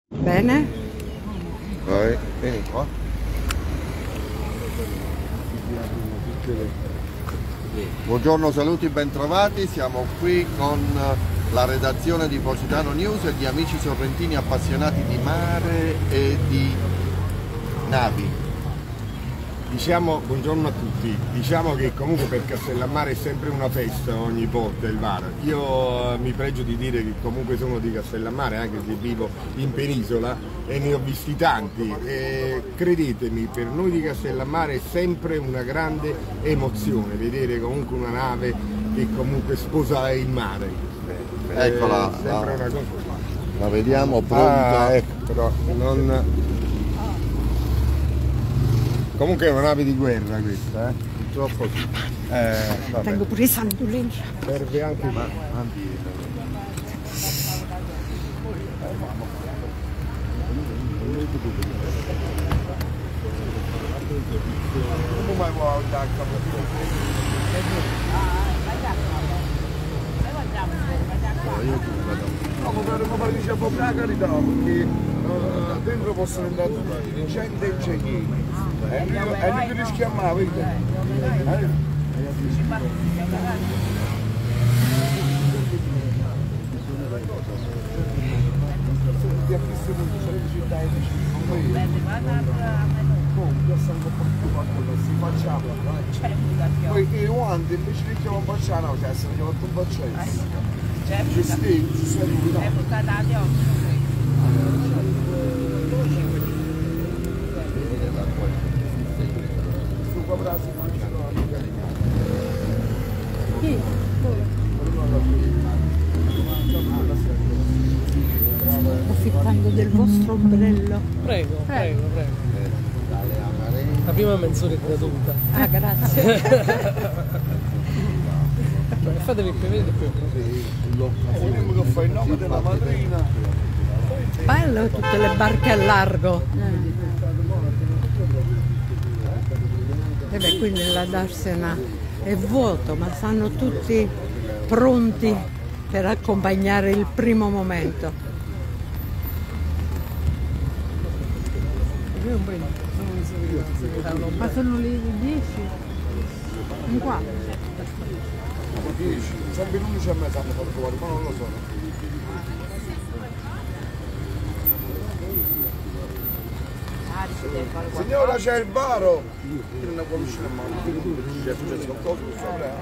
Bene? Vai, vieni qua. Buongiorno, saluti, bentrovati. Siamo qui con la redazione di Positano News e gli amici sorrentini appassionati di mare e di navi. Diciamo buongiorno a tutti, diciamo che comunque per Castellammare è sempre una festa ogni volta il VAR. Io mi pregio di dire che comunque sono di Castellammare, anche se vivo in penisola e ne ho visti tanti e credetemi, per noi di Castellammare è sempre una grande emozione vedere comunque una nave che comunque sposa il mare. Eccola, Sembra una cosa. la vediamo pronta. Ecco, però non... Comunque è una nave di guerra questa, Purtroppo sì. Vabbè. Tengo pure i sanduletti. Serve anche No, ma pare che c'è proprio la carità, perché dentro possono entrare tutti, gente e ingegneri. E non ti rischiamo la vita. Ti ha visto molto, c'è città e dici, si facciamo. Poi i guanti invece li chiamano facciano, cioè se li chiamano un baccello. Approfittando del vostro ombrello. Prego. La prima mezz'ora è gratuita. Ah, grazie. Fatevi più, vedete più. Vediamo che fa il nome della madrina. Bello, tutte le barche a largo. E beh, qui nella Darsena è vuoto, ma stanno tutti pronti per accompagnare il primo momento. Ma sono le 10? In qua? 10, sempre l'11 a mezzo hanno fatto fuori, ma non lo so. Signora, c'è il baro! Io non ne conosco nemmeno, c'è successo qualcosa,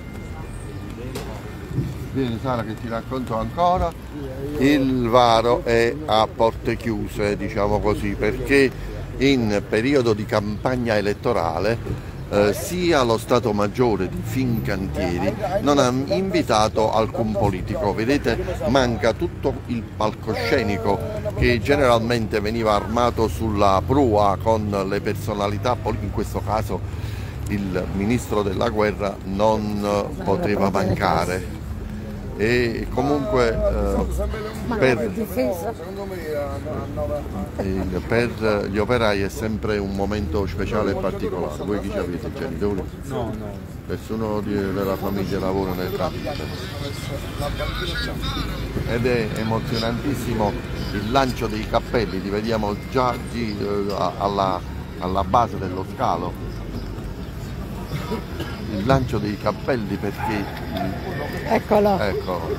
Vieni Sara che ti racconto ancora. Il varo è a porte chiuse, diciamo così, perché in periodo di campagna elettorale sia lo Stato Maggiore di Fincantieri non ha invitato alcun politico. Vedete, manca tutto il palcoscenico che generalmente veniva armato sulla prua con le personalità politiche, in questo caso il ministro della guerra non poteva mancare. E comunque per gli operai è sempre un momento speciale e particolare. Voi chi ci avete, genitori? No. Nessuno della famiglia lavora nel campo. Ed è emozionantissimo il lancio dei cappelli, li vediamo già alla base dello scalo. Il lancio dei cappelli perché... Eccolo. Eccolo.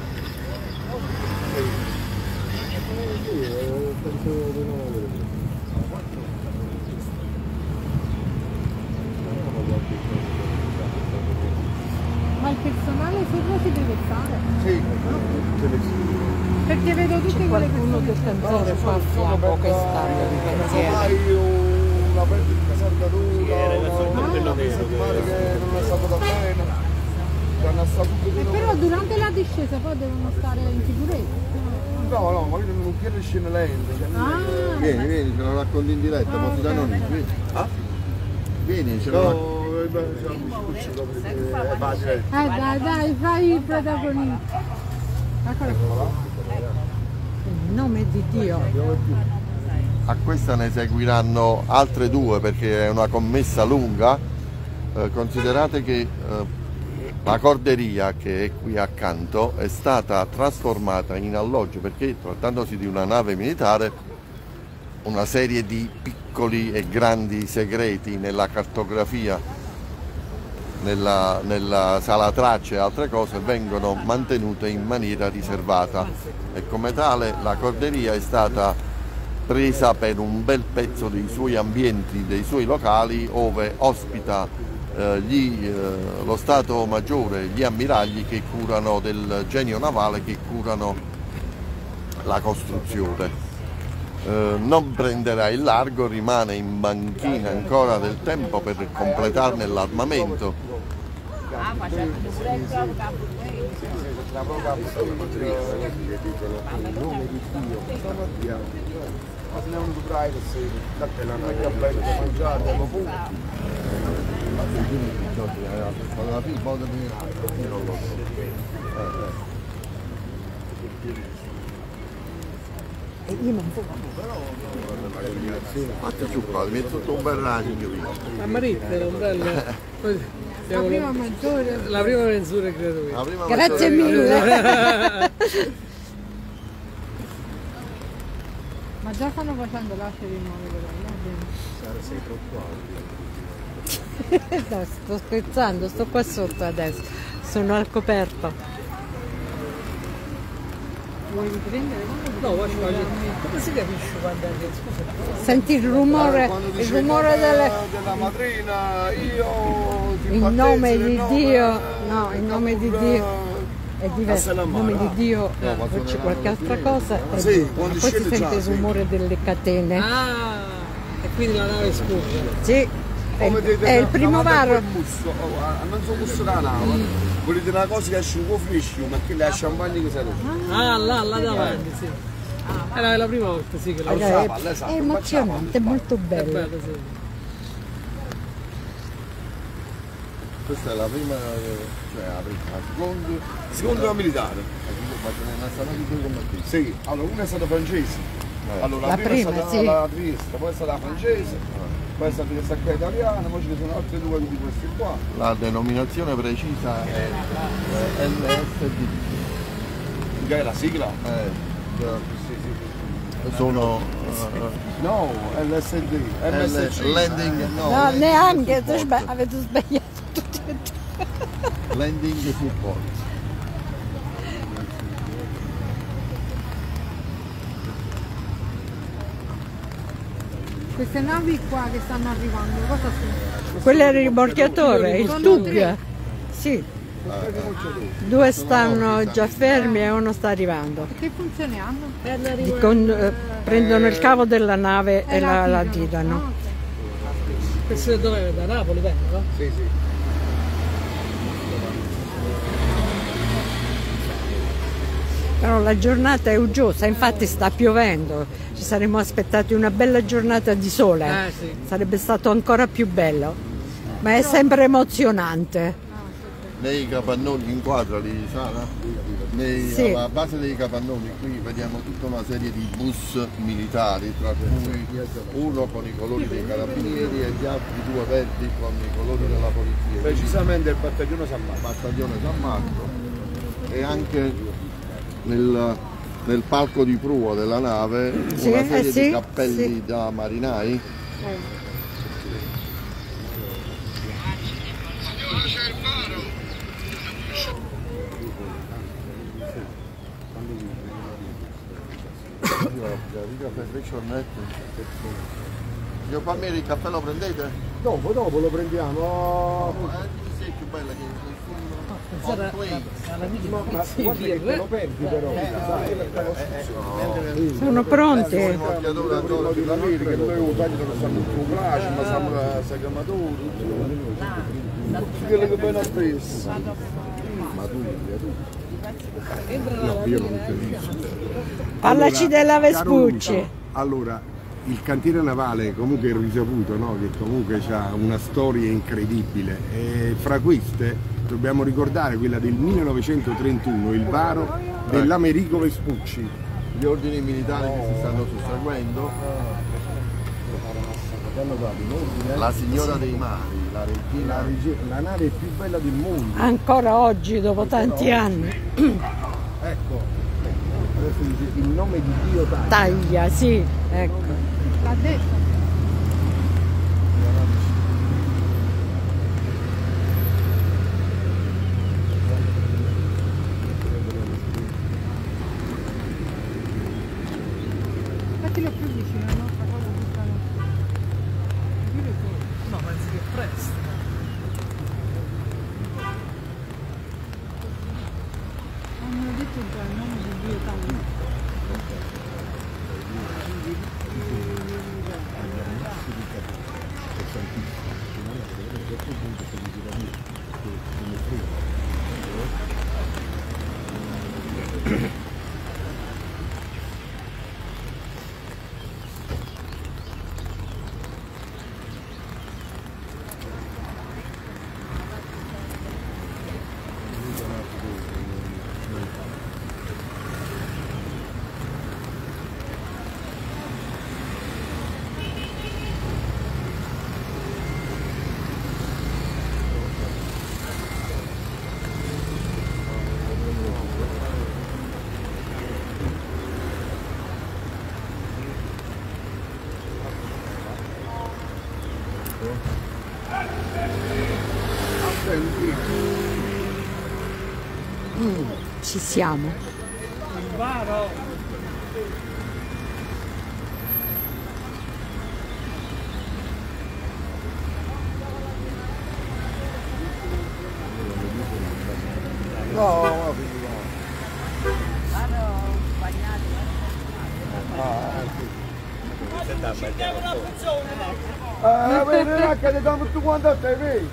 Ma il personale sopra si deve fare? Sì. Perché vedo tutte quelle persone che cantare qua a fianco che stanno di pensiero. Una perdita saldatura, una settimana che non è stata da bene. Però durante la discesa poi devono stare in sicurezza. No, ma io non chiedo scene lente. Vieni, ce lo racconti in diretta, Positano News, vieni. Vieni, ce lo racconti. Dai, fai il protagonista. Eccolo qua. In nome di Dio. A questa ne seguiranno altre due perché è una commessa lunga. Considerate che la corderia che è qui accanto è stata trasformata in alloggio perché, trattandosi di una nave militare, una serie di piccoli e grandi segreti nella cartografia, nella sala tracce e altre cose vengono mantenute in maniera riservata e come tale la Corderia è stata presa per un bel pezzo dei suoi ambienti, dei suoi locali, ove ospita lo Stato Maggiore, gli ammiragli che curano del genio navale, che curano la costruzione. Non prenderà il largo, rimane in banchina ancora del tempo per completarne l'armamento. Fatti giù qua, mi è tutto un bel ragno. A Maritta era un bello. La prima maggiore. La prima mezz'ora credo io. Grazie mille. Ma già stanno facendo la cerimonia però, no? Sto scherzando, sto qua sotto adesso, sono al coperto. Vuoi riprendere? No, come si capisce quando è che scusa? Senti il rumore, della madrina, io ti in nome di Dio, no, in nome di Dio è diverso, in nome di Dio poi c'è qualche altra cosa e poi si sente il rumore delle catene. Ah, e quindi la nave scorre. Sì, è il primo varo. Non so gusto della nave. Volete una cosa che esce un po' fresco, ma che la champagne che serve? Ah, là davanti, sì. Era la prima volta, sì, che la È emozionante, è molto È bello. bello, sì. Questa è la prima, cioè la Seconda militare. ma ce n'è stata di due combattenti. Sì, allora una è stata francese. Allora La la prima prima, è stata sì. la Trieste, poi è stata la francese, poi è stata questa qua italiana, poi ce ne sono altre due di questi qua. La denominazione precisa è LSD. Che è la sigla? Sono No, LSD, MSC. landing, No, neanche, avete sbagliato tutti e due. landing support. Queste navi qua che stanno arrivando, cosa sono? Quello è il rimorchiatore, il TUG. Sì. Due stanno già fermi e uno sta arrivando. Che funzione hanno? Prendono il cavo della nave e la tirano. Questo dove è? Da Napoli vengono? Sì, sì. Però la giornata è uggiosa, infatti sta piovendo. Ci saremmo aspettati una bella giornata di sole. Sì. Sarebbe stato ancora più bello. Ma è sempre emozionante. Nei capannoni, inquadrali Sara? Sì. Alla base dei capannoni qui vediamo tutta una serie di bus militari, tra cui uno con i colori dei carabinieri e gli altri due verdi con i colori della polizia. Precisamente il battaglione San Marco. Battaglione San Marco. E anche nel palco di prua della nave Sì, una serie sì, di cappelli sì. da marinai. Io Palmieri il caffè lo prendete? Dopo lo prendiamo. Sì, è più bella che Sarà Ma guarda che te lo perdi però. Sono pronti. Di l'America che dovevo tagliare lo sanno più placi, ma sanno sagamatori. Tutti quelli che poi non spesso. Ma tu, no, io non ti dico. Parlaci della Vespucci. Allora, il cantiere navale comunque è risaputo, no? Che comunque ha una storia incredibile e fra queste dobbiamo ricordare quella del 1931, il varo dell'Americo Vespucci. gli ordini militari che si stanno susseguendo. La signora dei mari, la regina. La nave più bella del mondo. Ancora oggi, dopo tanti anni. Ecco, adesso dice il nome di Dio taglia. Taglia, sì, ecco. Ha detto. Mettilo più vicino, no? Questa cosa tutta no. No, pensi che presto. Hanno detto già il nome di Dio Tauro. Ci siamo. Il varo. No, vedi che ti danno tutto quanto a te, vedi?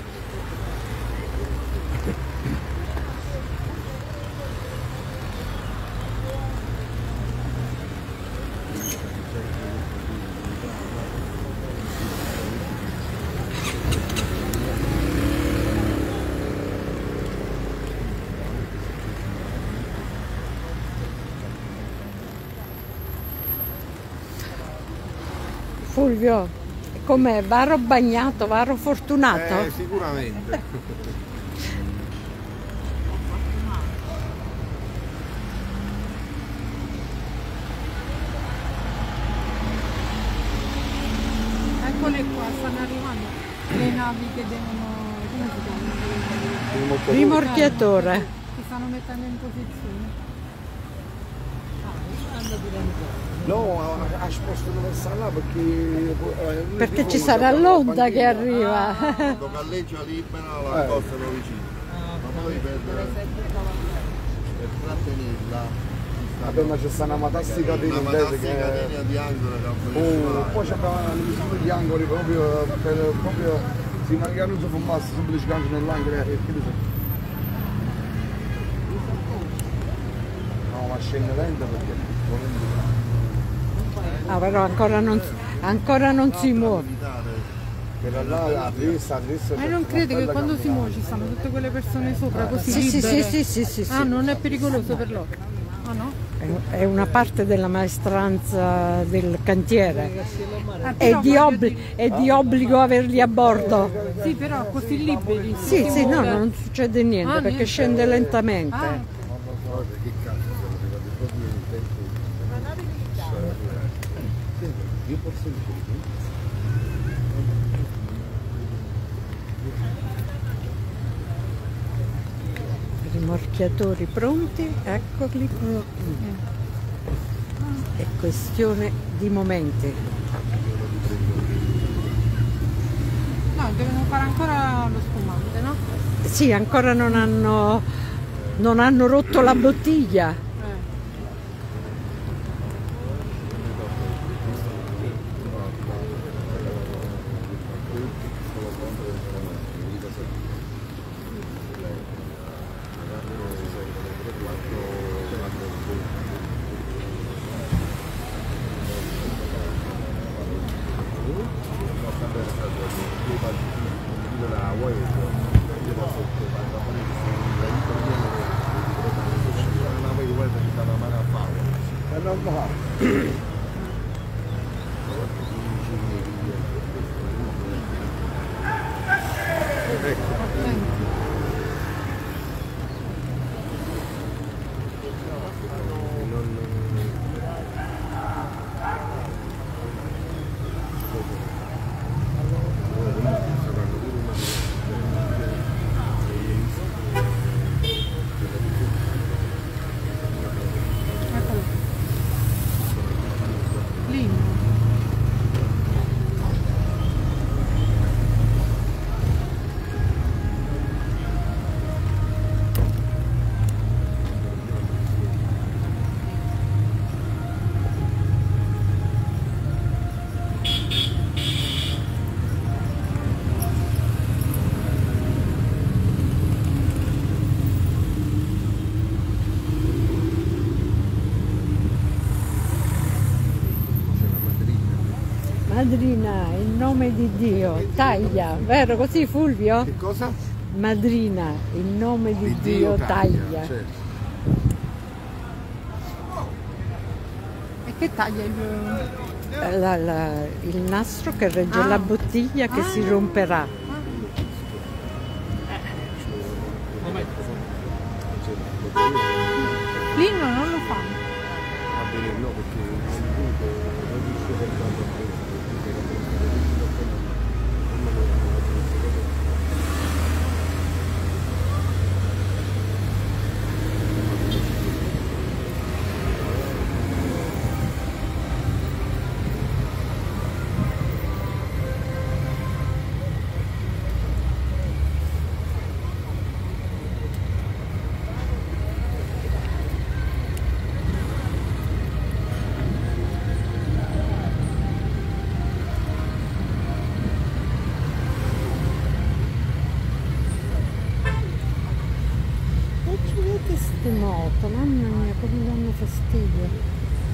Fulvio, com'è? Varo bagnato, varo fortunato? Sicuramente. Eccole qua, stanno arrivando le navi che devono, come si chiamano? Rimorchiatore. Che stanno mettendo in posizione. No, ha sposto dove sta là Perché ci sarà l'onda che arriva. Quando galleggia libera la costano vicino. Ma poi per trattenerla. Vabbè, ma c'è sta una matastica di Una matastica catena di angolo poi c'è una misura di angoli proprio si magari non si fumasse semplicemente nell'angolo no, ma scende lenta perché Però ancora non si muove. quella là a destra Ma io non credo che quando si muove ci stanno tutte quelle persone sopra così Sì, libere. sì. Ah, non è pericoloso per loro? Ah no? È una parte della maestranza del cantiere. È Però di, voglio dire- è di obbligo averli a bordo. Sì, però così liberi. Sì, si no, muove. non succede niente perché niente. scende lentamente. Ah, che cazzo siamo arrivati proprio in tempo io posso dire Rimorchiatori pronti, eccoli. È questione di momenti. no, devono fare ancora lo spumante, no? Sì, ancora non hanno rotto la bottiglia. è normale Madrina, in nome di Dio, taglia, vero così Fulvio? Che cosa? Madrina, in nome di Dio, taglia. Certo. E che taglia Il nastro che regge la bottiglia che si romperà. Lino non lo fa. Va bene, no, perché non riesce per tanto a Queste moto, mamma mia, come danno fastidio.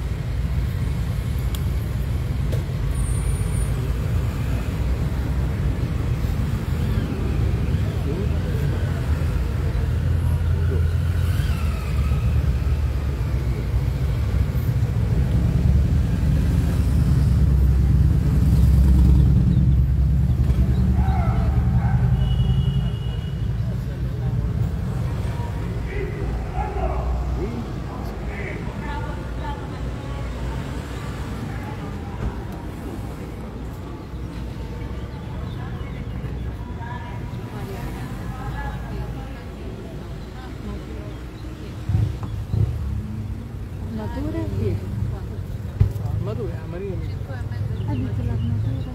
Armatura? Sì. Armatura, Marina. Ha detto l'armatura.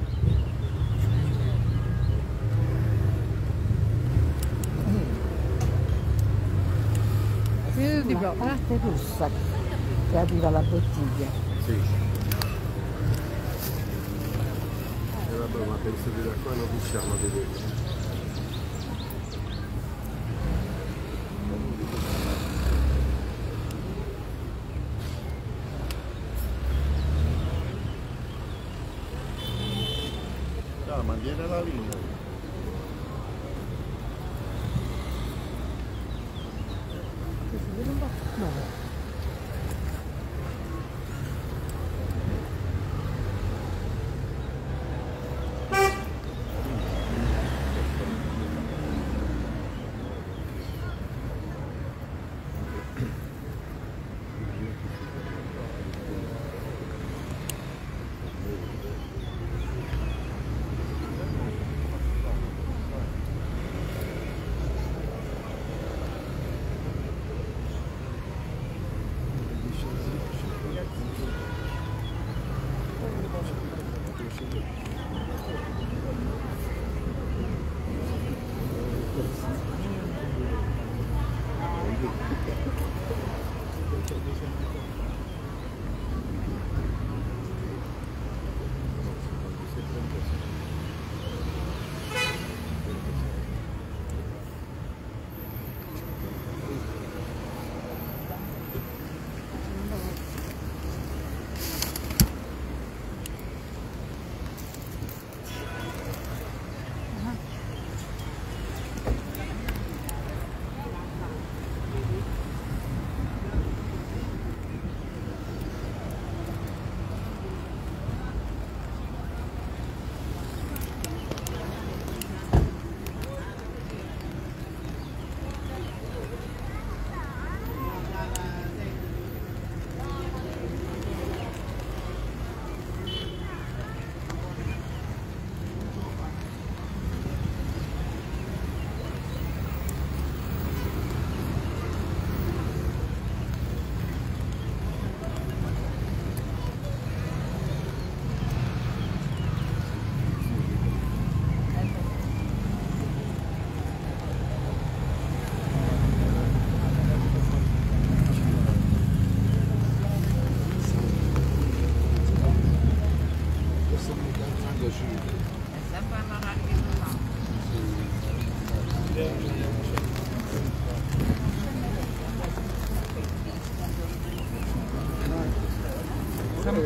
La parte russa che arriva la bottiglia. sì. Vabbè, ma penso che da qua non riusciamo a vedere. Mantiene la linea. No.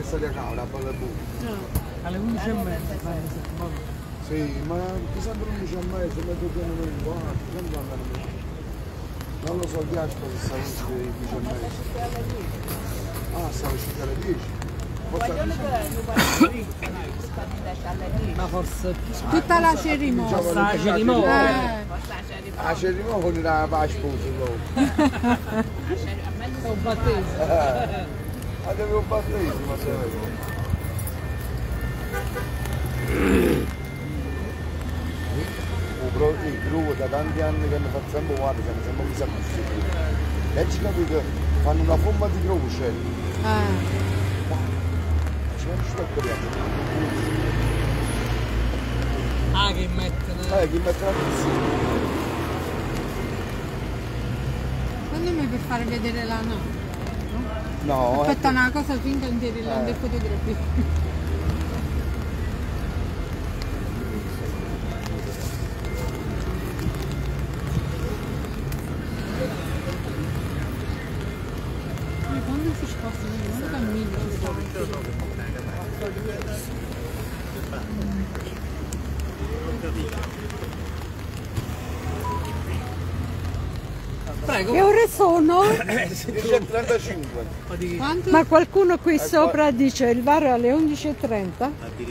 stati a cavolo, a bella buona. Alle 11:30 fai Sì, ma ti sembra 11:30, mezzogiorno non qua, non lo so, ghiaccio se sta 11:30. Ah, stavo uscendo alle 10. ma forse Tutta la cerimonia. la cerimonia. La cerimonia con la sposa loro. È un battesimo. Avevo un battesimo, il gruppo da tanti anni che mi fa sempre guardare, siamo sempre messi a così. E ci capito che fanno una forma di croce. C'è un specchio. Ah, che mettono. Che mettono così. Secondo me per far vedere la nave. No, Aspetta una cosa finta intera le fotografie. Quando si spostano, quando camminano, Prego. Che ore sono? 10:35. quanto? Ma qualcuno qui sopra dice il VAR è alle 11:30?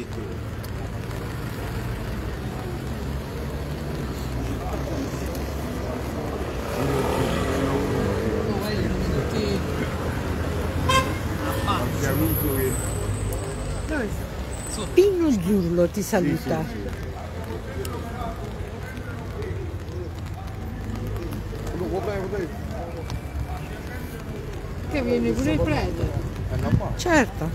Dove sei? Pino Zurlo ti saluta. Che viene pure il prete? Certo.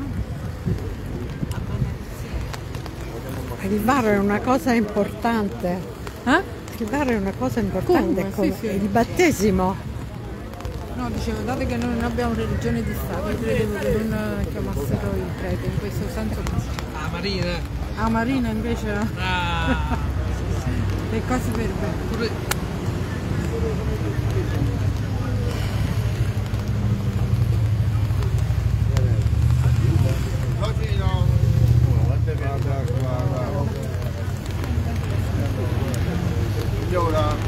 Il VAR è una cosa importante. Il VAR è una cosa importante. Come? Sì, sì. Il battesimo. No, dicevo, dato che noi non abbiamo religione di Stato, io credevo che non chiamassero il prete, in questo senso. Ah, Marina. A Marina invece Ah. le cose per bene. Pure. Signora.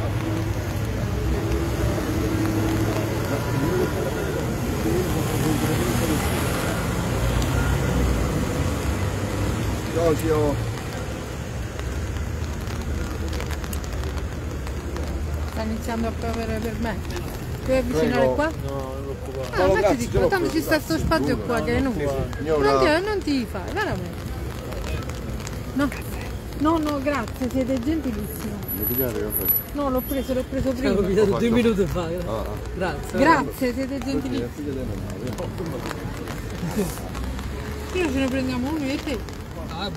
Giorgio. Sta iniziando a piovere per me. Puoi avvicinare Prego. qua? No, non preoccupare. Ah, ma ti dico, tanto ci sta sto spazio qua che non, non ti fai, veramente. No, no, grazie, siete gentilissimi. No, l'ho preso prima. L'ho pigliato 2 minuti fa. Grazie. Grazie, siete gentilissimi. Io ce ne prendiamo uno e te. Ah,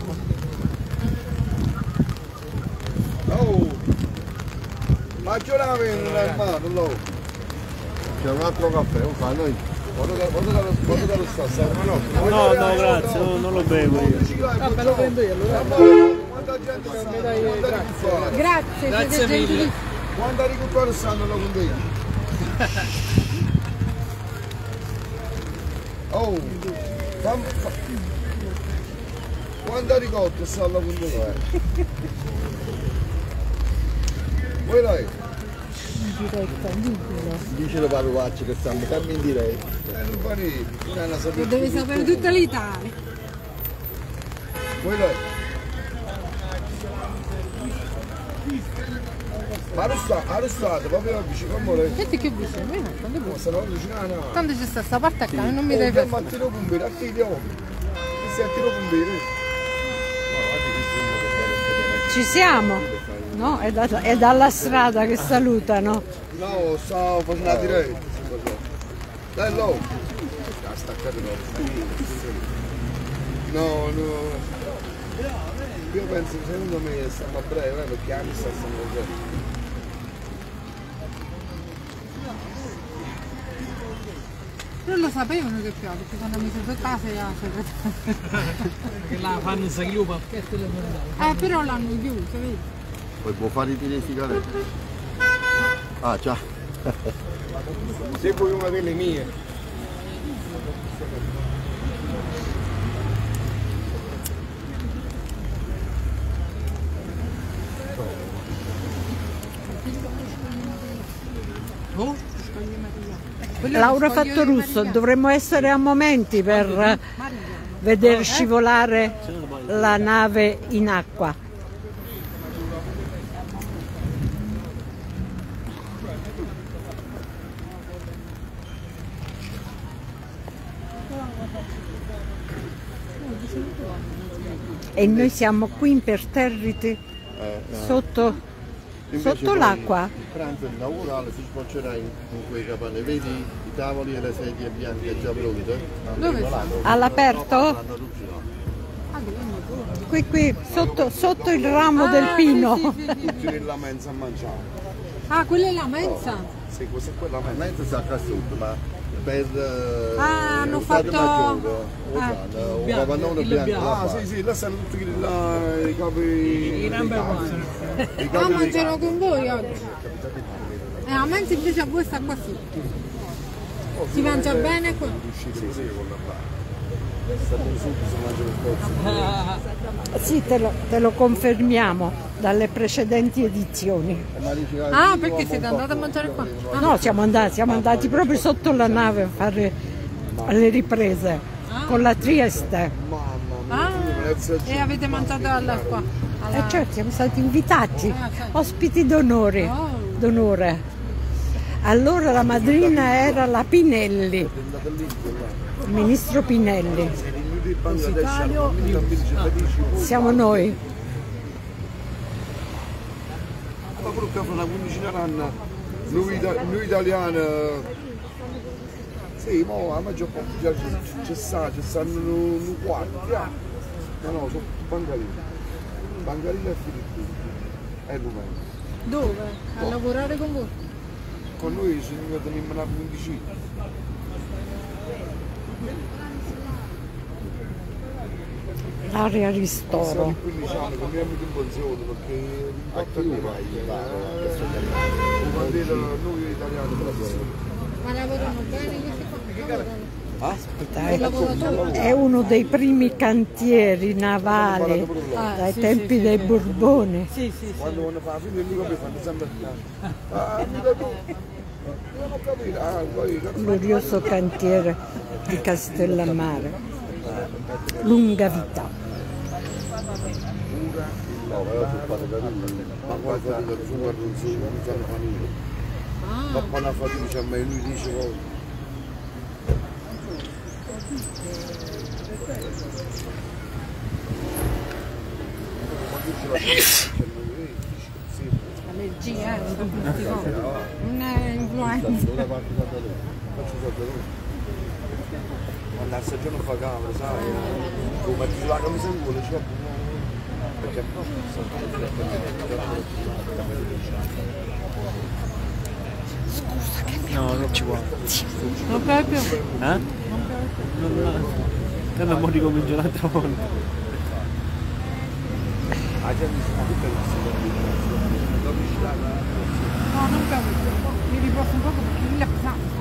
Oh! Ma c'è una vena mano, c'è un altro caffè, non fa noi. Quando te lo sta, No, grazie, non lo bevo io. vabbè, lo prendo io allora. Quanta gente Mi dai, grazie. Grazie, Grazie siete mille. gentilissimi. quanta agricoltori stanno là con te? Oh! Quanta ricotta stanno con te? Vuoi lei? Dice le parolacce che stanno sempre in diretta. Non fa niente, non è una Lo sapere. deve sapere tutta l'Italia. Vuoi lei? Ma arrestate, proprio vicino a me. Senti che vicino, vieni, quando vuoi. Stanno vicino a noi. Tanto ci sta parte accanto e non mi Oh, devi che fare. mattino pompiere, a te di uomo. Sei a tiro pompiere. Ci siamo? No? È dalla strada che salutano. No, stavo facendo la diretta. Dai, lo. No. Io penso che secondo me stiamo a breve, perché anni stanno a breve. Non lo sapevano che piove, perché quando mi sono casa e la segretaria. Che là fanno un sagliupa. Che te le mandavo. Però l'hanno chiuso, vedi? Poi può fare i tiri di sigarette. Ah, ciao. Se vuoi una delle mie. Boh, Laura Fattorusso, dovremmo essere a momenti per vedere scivolare la nave in acqua. E noi siamo qui imperterriti sotto l'acqua. Il pranzo inaugurale si svolgerà in quei capanne, vedi i tavoli e le sedie bianche già pronte? Dove sono? All'aperto? Qui, sotto il ramo del pino. Tutti nella mensa a mangiare. Ah, quella è la mensa? Sì, questa è quella La mensa. mensa sta qua sotto, ma per hanno il Stato fatto- Maggiore, un capannone bianco. Ah, sì, là stanno tutti là, i capi. I number one. Ah, mangerò con voi oggi. La mensa invece a voi sta qua sotto. Si mangia bene qua? Sì, te lo confermiamo dalle precedenti edizioni. Ah, perché siete andati a mangiare qua? Ah, No, siamo andati proprio sotto la nave a fare le riprese con la Trieste. ah, e avete mangiato all'acqua? E certo, siamo stati invitati, ospiti d'onore. Allora la madrina era la Pinelli, il ministro Pinelli. Siamo noi. Ma quello che fa una quindicina d'anni, noi italiani, sì, ma a maggior parte ci stanno un quarto, no, sono Bangalina e Filippini, è rumeno. Dove? A lavorare con voi? Con noi ci teniamo una quindicina. L'area Siamo ristoro. 15 anni, cambiamo di pensione perché l'impatto è noi italiani. Ma lavorano bene questi qua? Aspetta, è uno dei primi cantieri navali dai tempi dei Borboni. Quando vanno a fare la fine lì come fanno sempre guida tu. Non ho capito. Poi Glorioso cantiere di Castellammare. Lunga vita. ma guarda non sanno fare niente. Ma quando ha fatto dice a me, lui dice oh, Allergia, non è influenza. quando la stagione fa caldo, sai, come ti la camisa in culo, cioè, perché No, non ci vuole. Non proprio? Eh? Non mo ricomincio un'altra volta. la gente si fa tutta No, non proprio. Mi riposo un poco perché lì è pesante.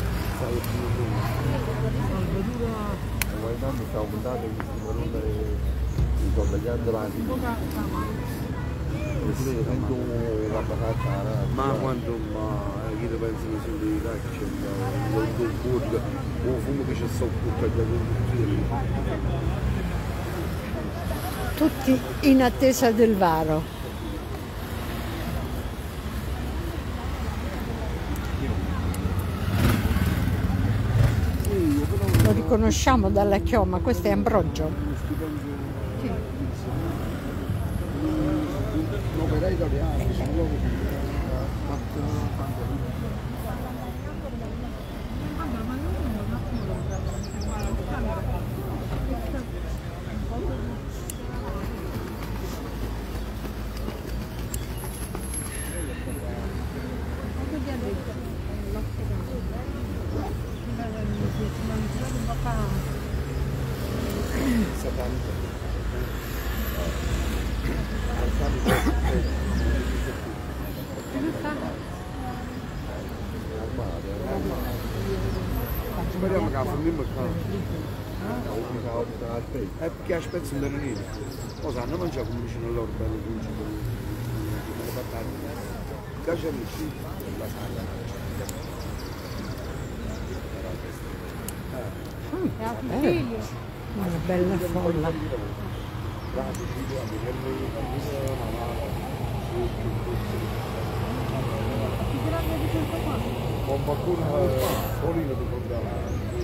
Guardando stavo puntando in questa gli avanti. Sento la patata. ma quando chi te pensa che sono dei cacci, un fumo che c'è sotto Tutti in attesa del varo. Lo riconosciamo dalla chioma, questo è Ambrogio. l'opera italiana, speriamo che la fondiamo è perché aspetta un denarino lo sanno mangiare come vicino all'oro bello le patate piace amici la sala Una bella folla. Con qualcuno Paolino ti contava.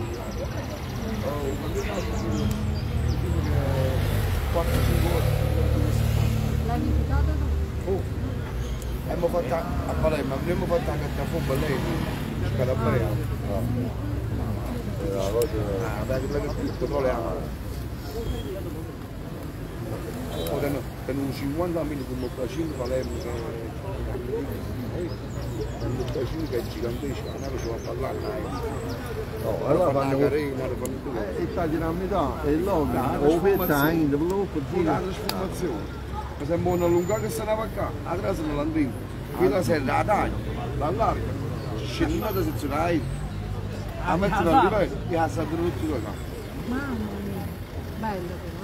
L'hai visitato? Abbiamo fatto a Palermo, abbiamo fatto anche a Fumba lei, Calabria. Per un 50 minuti come bacino Palermo un bacino che è gigantesco, la nave ci va a parlare. No, allora fanno carina, e tagliano a metà e loro o pettine, la trasformazione. Mi sembra una lunga che se ne va qua, a casa non l'andiamo. Qui la sera la taglio, la larga, scendi da sezionare, a mettere a livello e a salire tutti due qua. Mamma mia, bello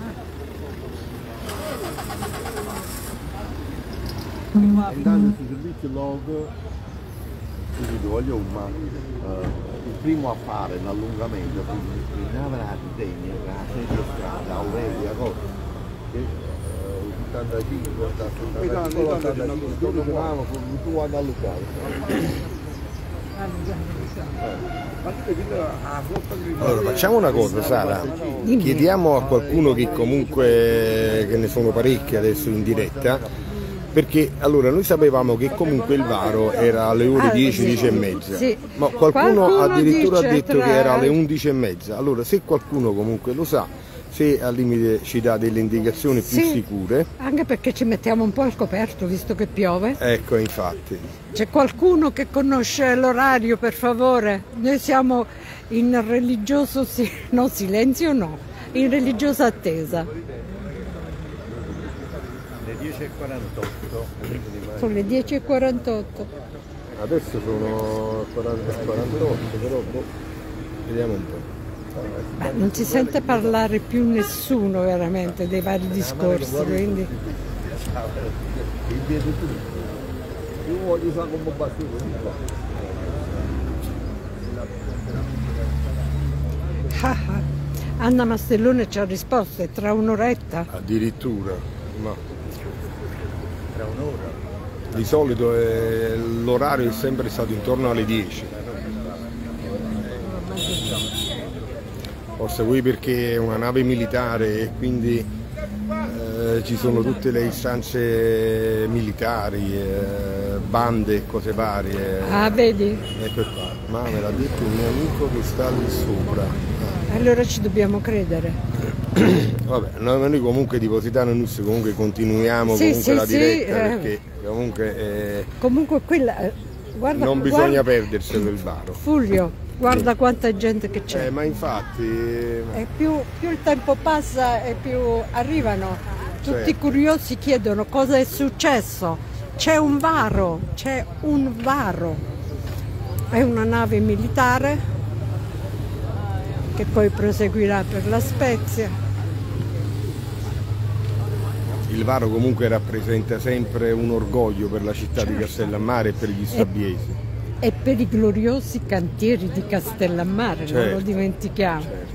però, intanto questo servizio log subito voglio ma il primo a fare l'allungamento quindi nave la disegna la sedia strada Aurelia cosa che 85 85 tu vado a allungare. Allora facciamo una cosa Sara, chiediamo a qualcuno che comunque, che ne sono parecchi adesso in diretta, perché allora noi sapevamo che comunque il varo era alle ore 10, 10 e mezza, sì. ma qualcuno addirittura ha detto che era alle 11 e mezza, allora se qualcuno comunque lo sa, se al limite ci dà delle indicazioni più sicure. Anche perché ci mettiamo un po' al coperto visto che piove. Ecco, infatti. C'è qualcuno che conosce l'orario, per favore? Noi siamo in religioso, no silenzio no, in religiosa attesa. Le 10:48. Sono le 10:48. Adesso sono 48, però vediamo un po'. Beh, non si sente parlare più nessuno veramente dei vari discorsi, quindi... Io voglio usare come battuto. Anna Mastellone ci ha risposto, è tra un'oretta. Addirittura, ma Tra un'ora. di solito l'orario è sempre stato intorno alle 10. Forse qui perché è una nave militare e quindi ci sono tutte le istanze militari, bande e cose varie. Ah, vedi? Ecco qua, ma me l'ha detto un mio amico che sta lì sopra. Allora ci dobbiamo credere. Vabbè, noi comunque di Positano News comunque continuiamo la diretta perché comunque comunque quella guarda, non bisogna perdersi quel varo. Fulvio, guarda quanta gente che c'è. Ma infatti E più il tempo passa e più arrivano. Tutti Certo. curiosi chiedono cosa è successo. C'è un varo, c'è un varo. È una nave militare che poi proseguirà per La Spezia. il varo comunque rappresenta sempre un orgoglio per la città di Castellammare e per gli sabbiesi. E per i gloriosi cantieri di Castellammare, non lo Certo. dimentichiamo. Certo.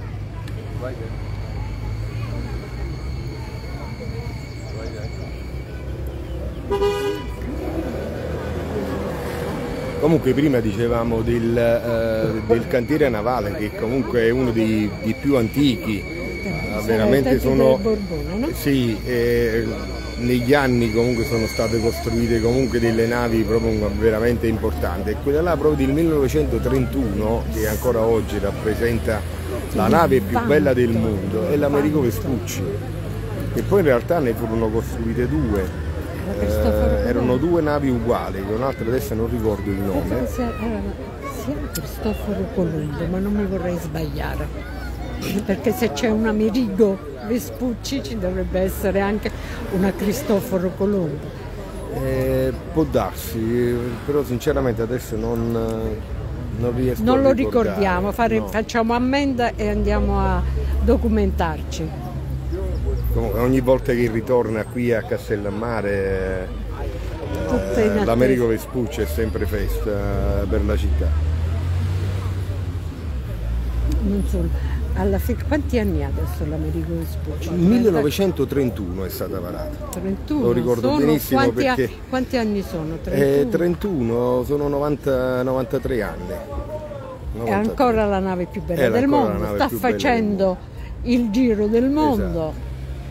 Comunque prima dicevamo del cantiere navale che comunque è uno dei più antichi, veramente sono... Borbone, no? Sì, negli anni comunque sono state costruite comunque delle navi proprio veramente importanti e quella là proprio del 1931 che ancora oggi rappresenta la nave più bella del mondo è l'Americo Vespucci, e poi in realtà ne furono costruite due. Erano due navi uguali, con un'altra adesso non ricordo il Penso nome. che sia Cristoforo Colombo, ma non mi vorrei sbagliare, perché se c'è un Amerigo Vespucci ci dovrebbe essere anche una Cristoforo Colombo. Può darsi, però sinceramente adesso non riesco Non a lo ricordare. ricordiamo, No. facciamo ammenda e andiamo a documentarci. Comunque, ogni volta che ritorna qui a Castellammare Tutte in attesa. l'Americo Vespucci è sempre festa per la città. non solo. Alla fine, quanti anni ha adesso l'Amerigo Vespucci? 1931 è stata varata. 31? Lo ricordo benissimo perché... Quanti anni sono? 31? 31, sono 93 anni. 93. È ancora la nave più bella del mondo, sta facendo il giro del mondo. Esatto.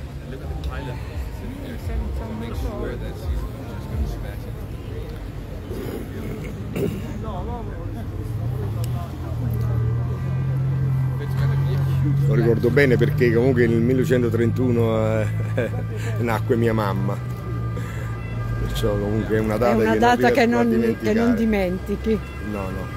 Lo ricordo bene perché comunque nel 1931 nacque mia mamma, perciò comunque è una data, che non dimentichi. No.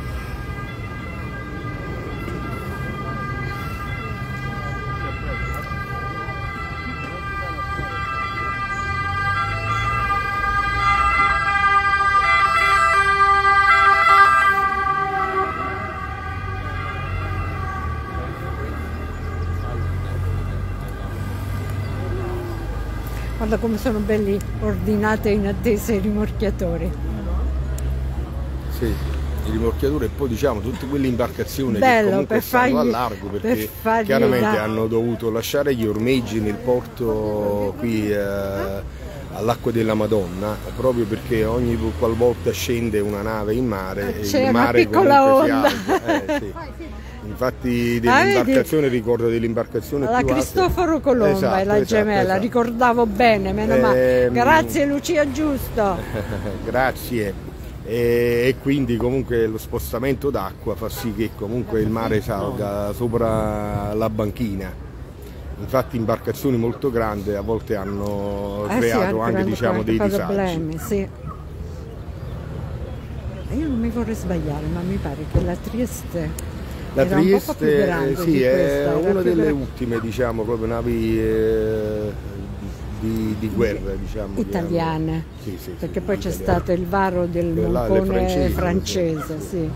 Guarda come sono belli ordinate in attesa i rimorchiatori. Sì, i rimorchiatori e poi diciamo tutte quelle imbarcazioni bello, che comunque stanno a largo perché chiaramente hanno dovuto lasciare gli ormeggi nel porto qui all'Acqua della Madonna, proprio perché ogni qualvolta scende una nave in mare il mare comunque onda. Si alza. Sì. Infatti dell'imbarcazione ricordo dell'imbarcazione la più Cristoforo Colombo esatto, e la gemella, esatto. Ricordavo bene, meno male. Grazie Lucia Giusto. Grazie. E quindi comunque lo spostamento d'acqua fa sì che comunque il mare salga sopra la banchina. Infatti imbarcazioni molto grandi a volte hanno creato anche diciamo dei problemi, sì. Io non mi vorrei sbagliare, ma mi pare che la Trieste La Trieste sì, è una delle ultime diciamo proprio navi di guerra diciamo, italiane, sì, perché poi c'è stato il varo del Moncone francese. Sì.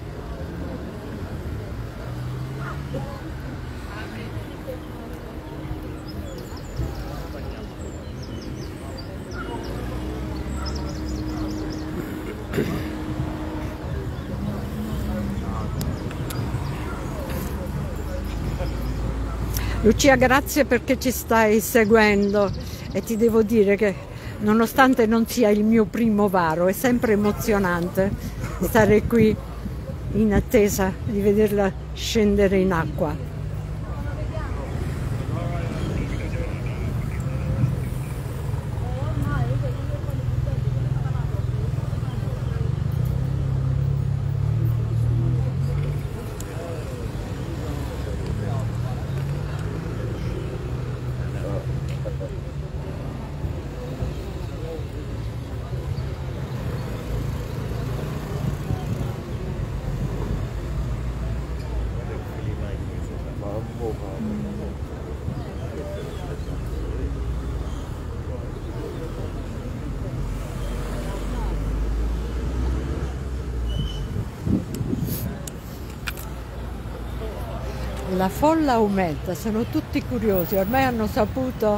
Lucia, grazie perché ci stai seguendo e ti devo dire che nonostante non sia il mio primo varo è sempre emozionante stare qui in attesa di vederla scendere in acqua. La folla aumenta, sono tutti curiosi, ormai hanno saputo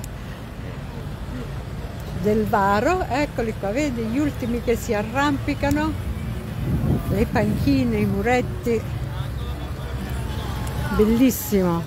del varo, eccoli qua, vedi gli ultimi che si arrampicano, le panchine, i muretti, bellissimo.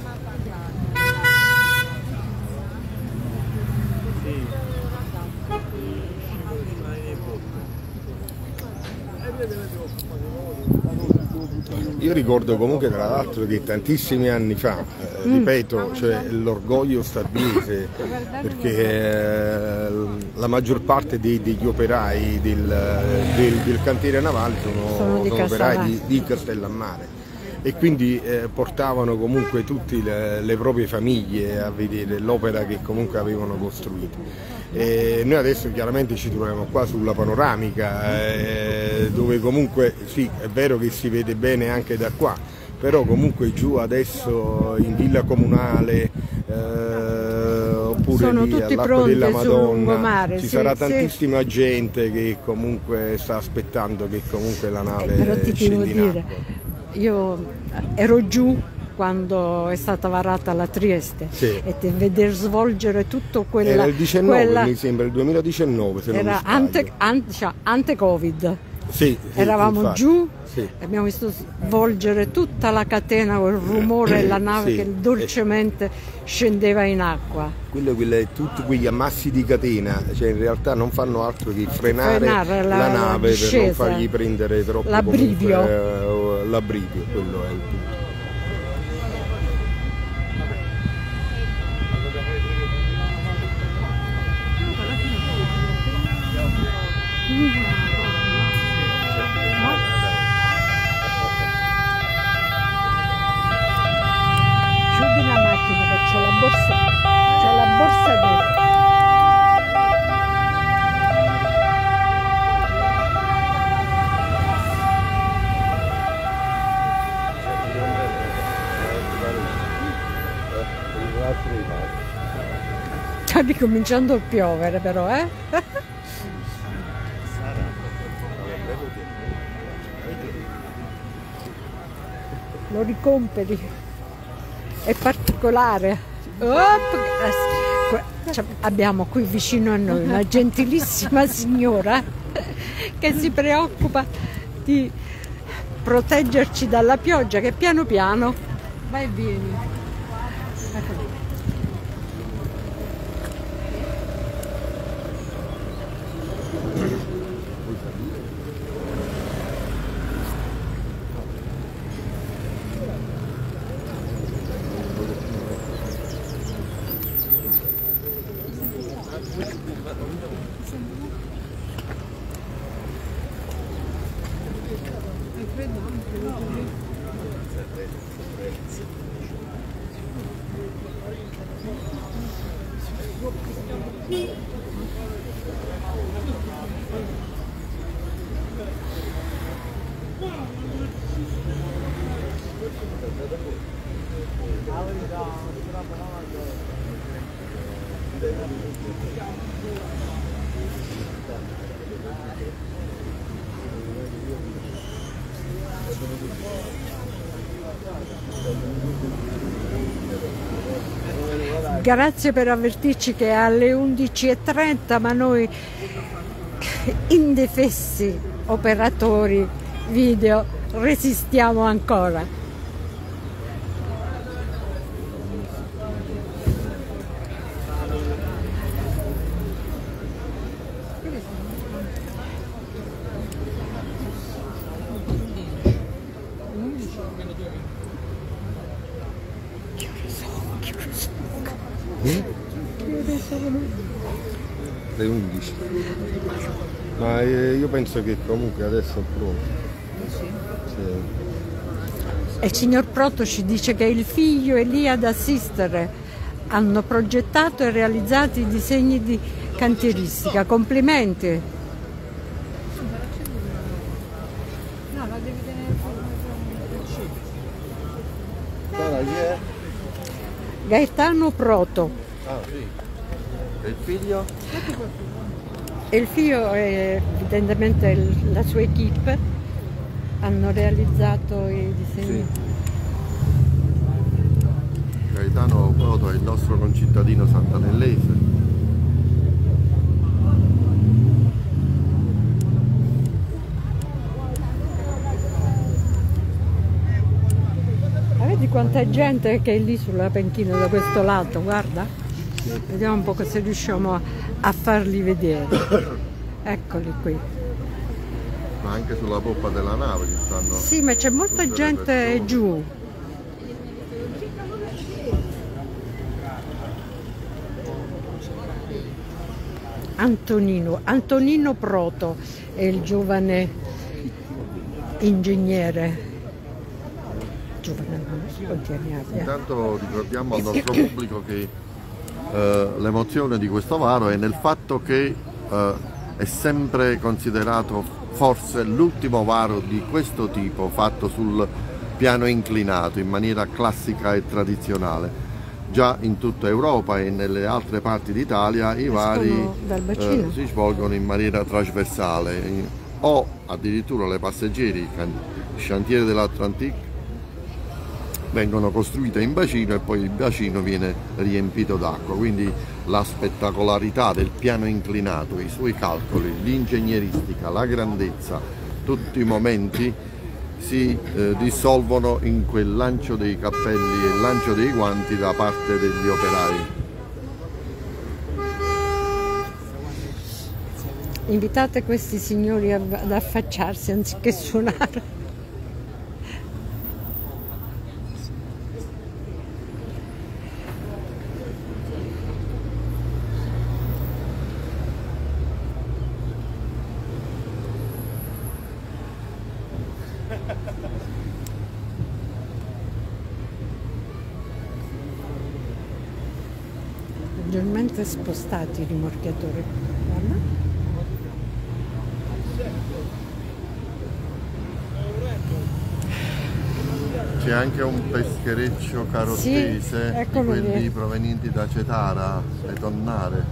Io ricordo comunque tra l'altro che tantissimi anni fa, ripeto, cioè l'orgoglio stabiese, perché la maggior parte degli operai del cantiere navale sono operai di Castellammare e quindi portavano comunque tutte le proprie famiglie a vedere l'opera che comunque avevano costruito. E noi adesso chiaramente ci troviamo qua sulla panoramica dove comunque sì, è vero che si vede bene anche da qua, però comunque giù adesso in Villa Comunale oppure lì all'Acqua della Madonna ci sarà tantissima gente che comunque sta aspettando che comunque la nave però ti devo scendi in dire, acqua. Io ero giù quando è stata varata la Trieste, sì. E veder svolgere tutto quella... Era il 19, mi sembra, il 2019 se non mi sbaglio. Era ante-Covid. Sì, eravamo infatti, giù, sì. abbiamo visto svolgere tutta la catena con il rumore della nave Sì. che dolcemente scendeva in acqua. Tutti quegli ammassi di catena, cioè in realtà non fanno altro che frenare la nave per discesa, non fargli prendere troppo l'abbrivio. L'abbrivio, quello è il punto. Chiudi la macchina che c'è la borsa dentro. Sta ricominciando a piovere però, eh? Lo ricomperi, è particolare. Abbiamo qui vicino a noi una gentilissima signora che si preoccupa di proteggerci dalla pioggia, che piano piano va e vieni. Ecco. Grazie per avvertirci che è alle 11:30, ma noi indefessi operatori video resistiamo ancora. Le 11. Ma io penso che comunque adesso è pronto. Sì. E il signor Proto ci dice che il figlio è lì ad assistere. Hanno progettato e realizzato i disegni di cantieristica. Complimenti. No, la devi tenere Chi è? Gaetano Proto. Ah sì. E il figlio? E il figlio è evidentemente la sua equipe. Hanno realizzato i disegni. Sì. Gaetano Proto è il nostro concittadino santanellese. Vedi quanta gente che è lì sulla panchina da questo lato, guarda. Vediamo un po' se riusciamo a farli vedere. Eccoli qui. Ma anche sulla poppa della nave che stanno. Sì, ma c'è molta gente giù. Antonino Proto è il giovane ingegnere. Intanto ricordiamo al nostro pubblico che l'emozione di questo varo è nel fatto che è sempre considerato forse l'ultimo varo di questo tipo fatto sul piano inclinato in maniera classica e tradizionale. Già in tutta Europa e nelle altre parti d'Italia i vari si svolgono in maniera trasversale o addirittura le passeggeri, i Chantieri de l'Atlantique, vengono costruite in bacino e poi il bacino viene riempito d'acqua, quindi la spettacolarità del piano inclinato, i suoi calcoli, l'ingegneristica, la grandezza tutti i momenti si dissolvono in quel lancio dei cappelli e lancio dei guanti da parte degli operai. Invitate questi signori ad affacciarsi anziché suonare. Leggermente spostati i rimorchiatori. Guarda. C'è anche un peschereccio carottese, sì, di quelli provenienti da Cetara, le tonnare.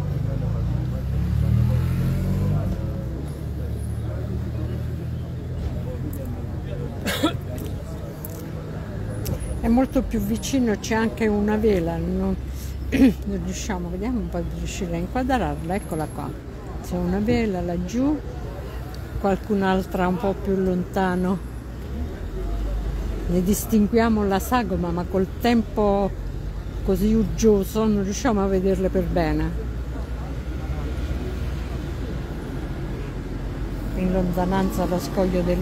È molto più vicino, c'è anche una vela, non riusciamo, vediamo un po' di riuscire a inquadrarla, eccola qua. C'è una vela laggiù, qualcun'altra un po' più lontano. Ne distinguiamo la sagoma, ma col tempo così uggioso non riusciamo a vederle per bene. In lontananza lo scoglio del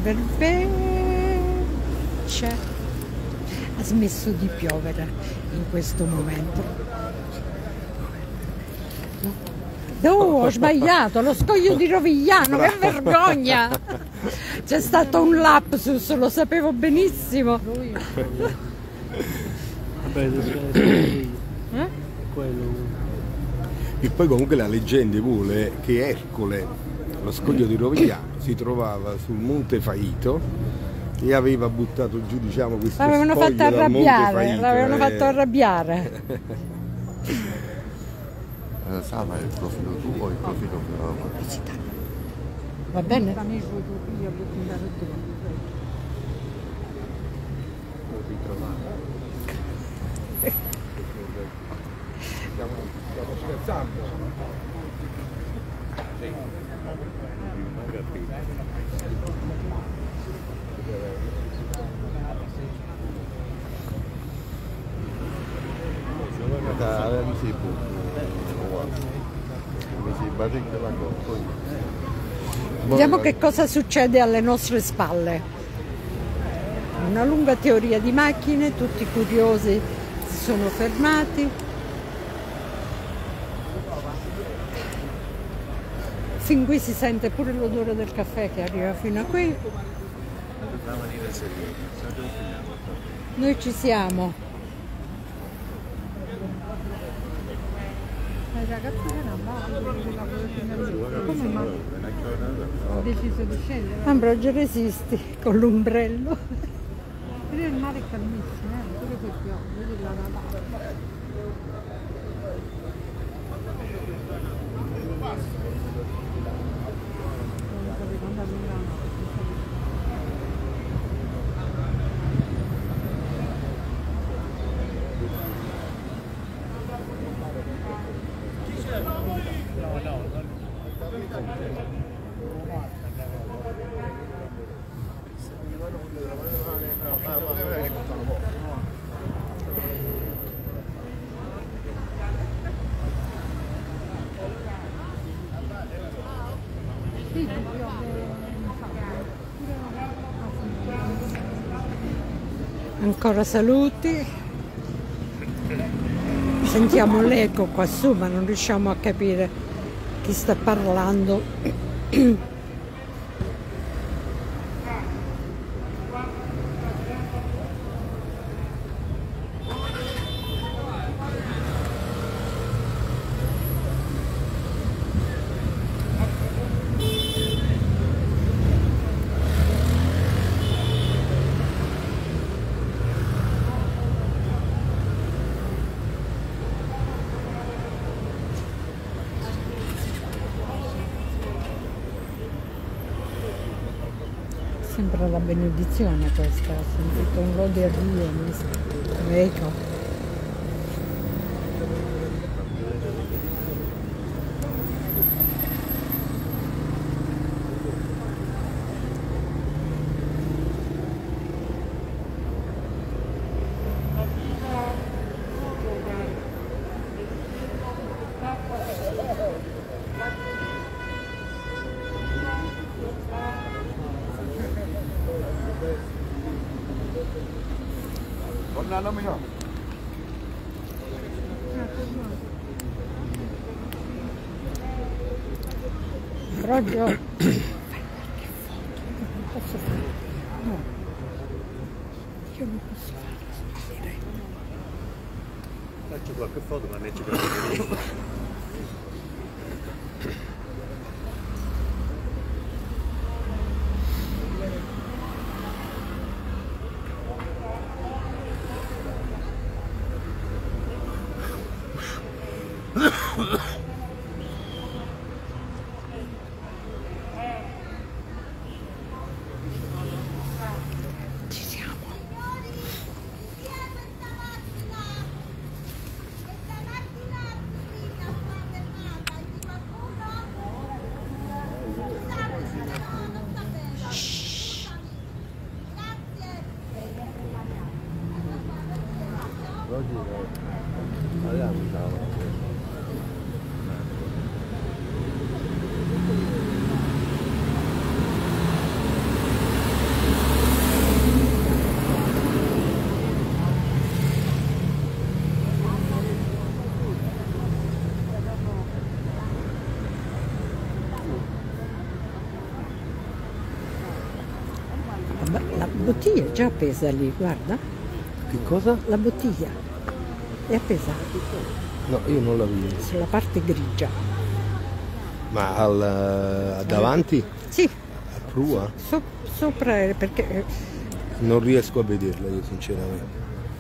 Vervece. Ha smesso di piovere in questo momento. No, ho sbagliato, lo scoglio di Rovigliano, che vergogna! C'è stato un lapsus, lo sapevo benissimo. Quello. E poi comunque la leggenda vuole che Ercole, lo scoglio di Rovigliano, si trovava sul Monte Faito e aveva buttato giù, diciamo, questo l'avevano scoglio fatto dal Monte arrabbiare, Faito, l'avevano fatto arrabbiare. Sama, è il profilo tuo o il profilo pubblicità? Va bene? Stiamo scherzando. Vediamo che cosa succede alle nostre spalle. Una lunga teoria di macchine, tutti curiosi si sono fermati. Fin qui si sente pure l'odore del caffè che arriva fino a qui. Noi ci siamo. Ho deciso di scendere. Ambrogio resisti con l'ombrello. Però il mare è calmissimo, pure quel piove, vedi la Natale. Ancora saluti. Sentiamo l'eco qua su, ma non riusciamo a capire chi sta parlando. Sembra la benedizione questa, ho sentito un lode a Dio, l'eco. una nomina. Roggio. Non posso fare. No. Io non posso fare. Faccio qualche foto, ma ne ci capisco. Ci siamo. La bottiglia è già appesa lì, guarda. Che cosa? La bottiglia è appesa No, io non la vedo. sulla parte grigia. Ma davanti? Sì, A prua? sopra perché Non riesco a vederla io sinceramente.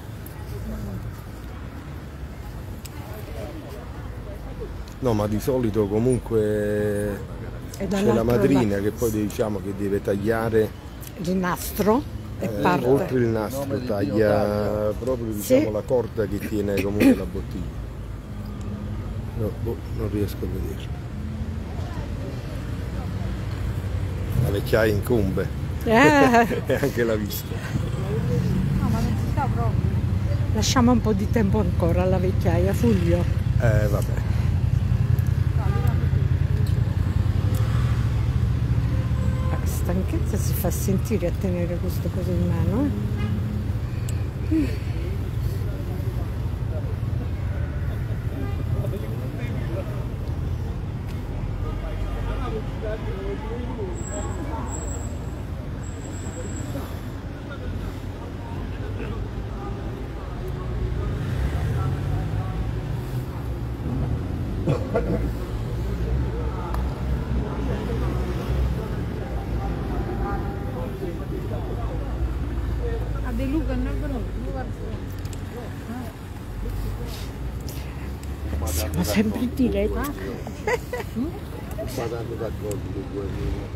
No, ma di solito comunque è c'è dall'altro la madrina lato. che poi diciamo che deve tagliare Il nastro e parte. oltre il nastro, taglia proprio diciamo Sì. la corda che tiene comunque la bottiglia. No, non riesco a vederla. La vecchiaia incombe e anche la vista. No, ma non si sta proprio. Lasciamo un po' di tempo ancora alla vecchiaia, Fulvio. Vabbè. La stanchezza si fa sentire a tenere queste cose in mano. A De Luca non è venuto. Siamo sempre in diretta. Sta dando d'accordo con due amici.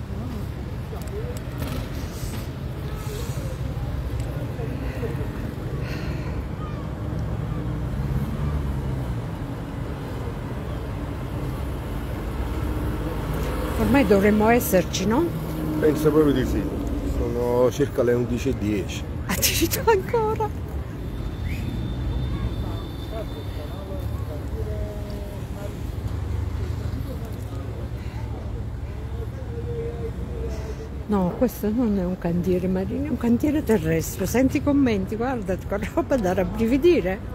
Ormai dovremmo esserci, no? Penso proprio di sì. Sono circa le 11:10. Addirittura ancora. No, questo non è un cantiere marino, è un cantiere terrestre. Senti i commenti, guarda, roba da rabbrividire.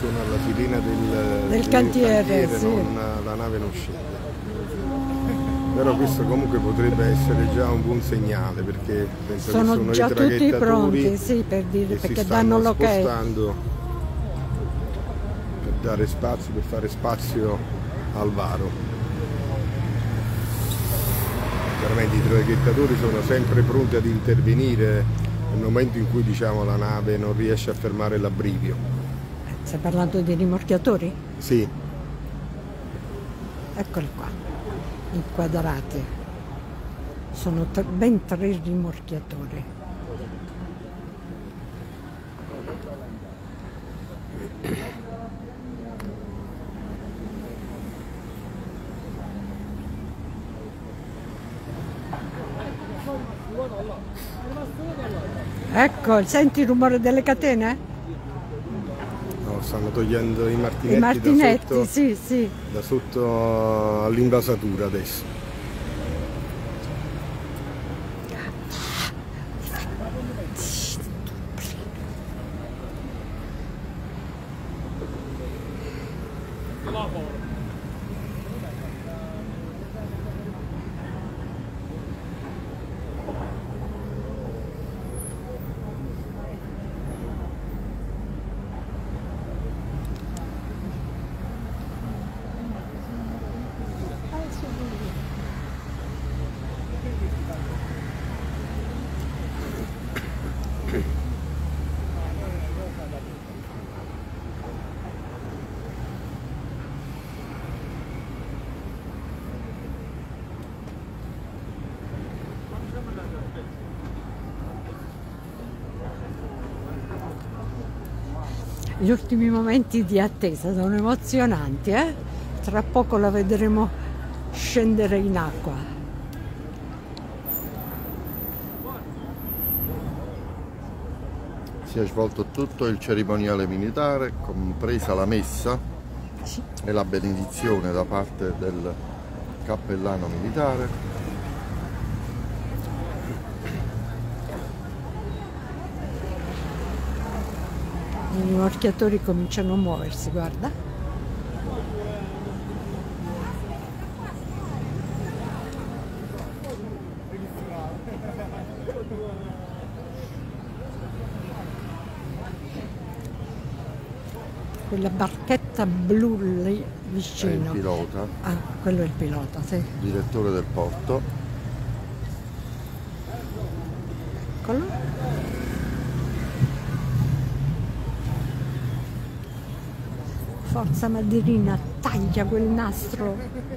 suona la sirena del cantiere, sì. La nave non scende. Però questo comunque potrebbe essere già un buon segnale, perché penso sono che sono già i tutti traghettatori pronti, sì, per dire, che perché si danno stanno l'ok. spostando per dare spazio, per fare spazio al varo. Chiaramente i traghettatori sono sempre pronti ad intervenire nel momento in cui, diciamo, la nave non riesce a fermare l'abbrivio. Stai parlando di rimorchiatori? Sì. Eccoli qua, inquadrati. Sono ben 3 rimorchiatori. Ecco, senti il rumore delle catene? No, stanno togliendo i martinetti, I martinetti, da sotto, sì, sì. da sotto all'invasatura adesso. Gli ultimi momenti di attesa sono emozionanti, eh? Tra poco la vedremo scendere in acqua. Si è svolto tutto il cerimoniale militare, compresa la messa e la benedizione da parte del cappellano militare. I rimorchiatori cominciano a muoversi, guarda. Quella barchetta blu lì vicino. È il pilota. Ah, quello è il pilota, sì. Direttore del porto. Eccolo. Forza Maderina, taglia quel nastro.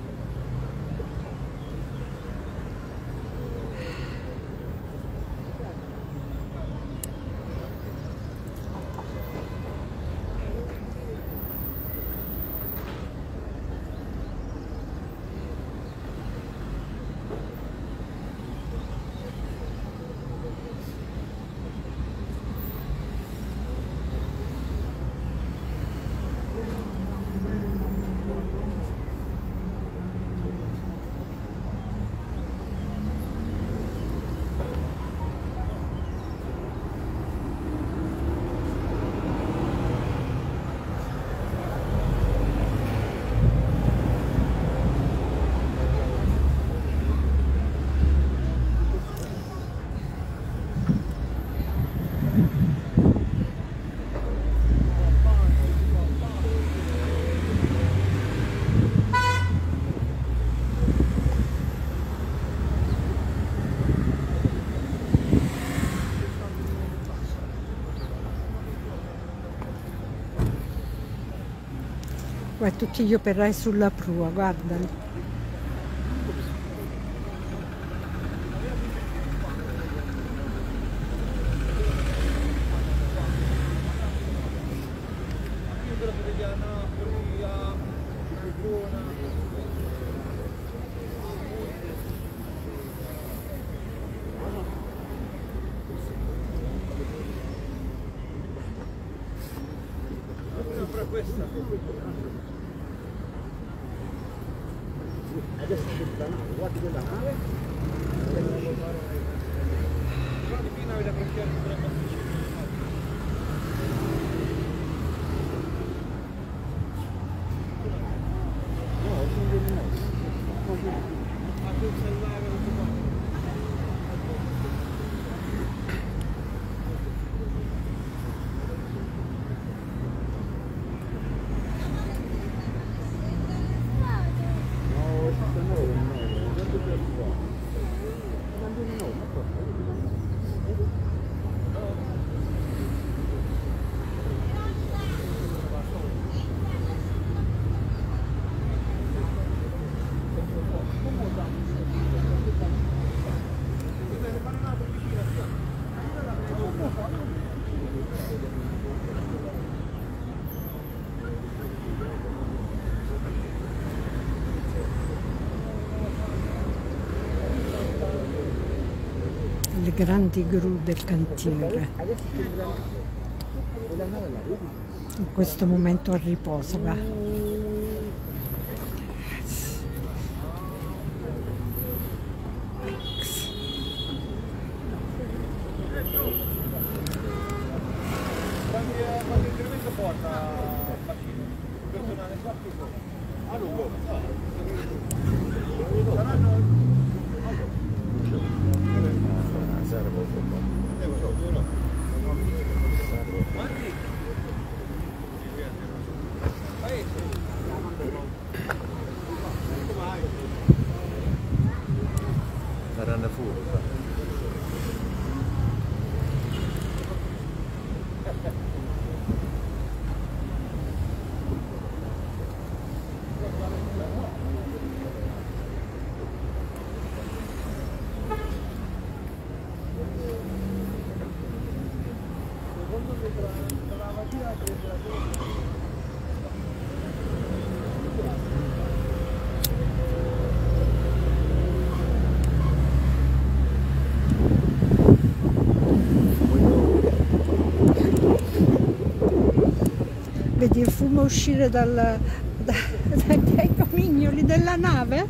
Guarda tutti gli operai sulla prua, guardali. Adesso guardi quella nave. Guardi qui nave da pressione. le grandi gru del cantiere. In questo momento a riposo, va. Saranno fuori. Vedi il fumo uscire dai comignoli della nave?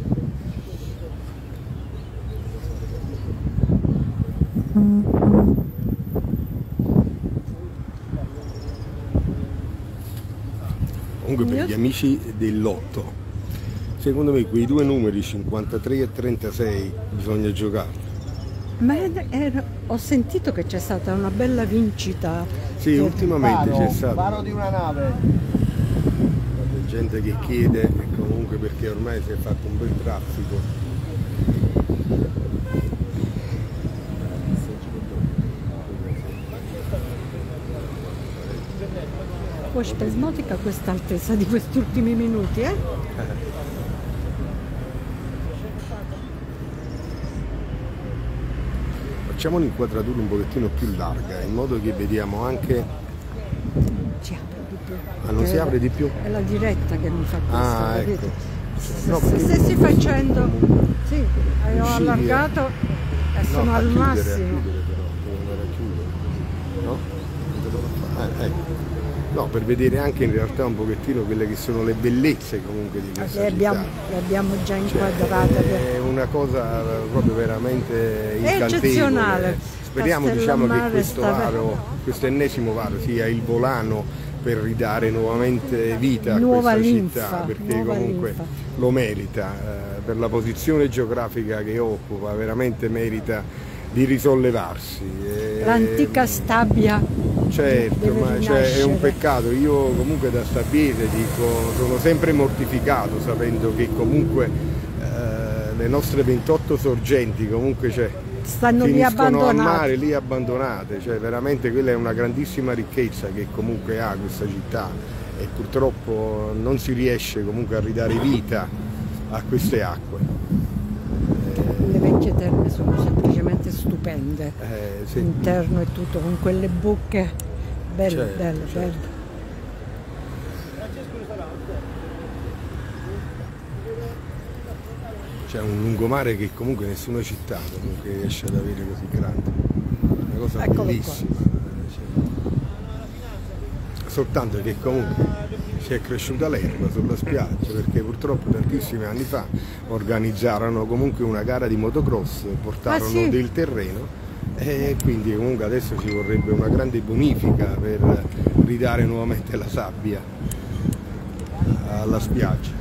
Comunque per gli amici dell'Otto, secondo me quei due numeri 53 e 36 bisogna giocare. Ma ho sentito che c'è stata una bella vincita. Sì, ultimamente c'è stato. Varo di una nave. C'è gente che chiede, comunque perché ormai si è fatto un bel traffico. Poi spasmodica questa altezza di questi ultimi minuti, eh? Facciamo un'inquadratura un pochettino più larga, in modo che vediamo anche... Si apre di più. Ah, non si apre di più? È la diretta che mi fa questo, Ah, capito? ecco. No, Stessi facendo... Sì, ho riusciti allargato e sono al chiudere, massimo. A chiudere però, devo andare a chiudere. No? Non te lo fa fare. Ecco. No, per vedere anche in realtà un pochettino quelle che sono le bellezze comunque di questa città. Le abbiamo già inquadrate. Cioè, è una cosa proprio veramente incantevole. Eccezionale. Speriamo, diciamo, che questo sta... varo, questo ennesimo varo sia il volano per ridare nuovamente vita a nuova questa linfa, città, perché nuova comunque linfa. lo merita, per la posizione geografica che occupa, veramente merita di risollevarsi. L'antica Stabia. Certo, ma è un peccato. Io comunque da stabiese dico, sono sempre mortificato sapendo che comunque le nostre 28 sorgenti comunque stanno finiscono a mare, lì abbandonate, cioè veramente quella è una grandissima ricchezza che comunque ha questa città e purtroppo non si riesce comunque a ridare vita a queste acque. Le vecchie terme sono semplicemente stupende, Sì. l'interno è tutto con quelle buche belle, Certo, belle, certo. belle. C'è un lungomare che comunque nessuna città comunque riesce ad avere così grande, una cosa Eccolo bellissima. Soltanto che comunque si è cresciuta l'erba sulla spiaggia, perché purtroppo tantissimi anni fa organizzarono comunque una gara di motocross, portarono sì. del terreno e quindi comunque adesso ci vorrebbe una grande bonifica per ridare nuovamente la sabbia alla spiaggia.